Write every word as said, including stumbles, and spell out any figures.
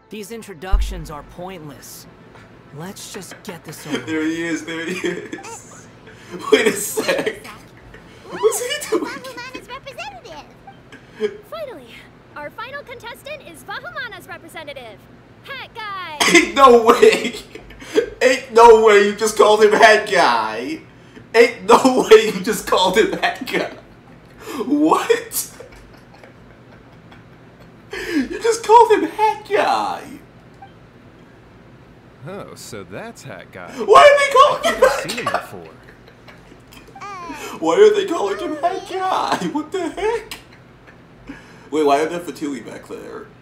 These introductions are pointless. Let's just get this over. There he is, there he is. Wait a sec. What's he doing? Vahumana's representative. Finally, our final contestant is Vahumana's representative, Hat Guy. Ain't no way. Ain't no way you just called him Hat Guy. Ain't no way you just called him Hat Guy. What? You just called him Hat Guy. Oh, so that's Hat Guy. Why are they calling him I've Hat seen him Guy? before. Why are they calling him Hat Guy? What the heck? Wait, why are there Fatui back there?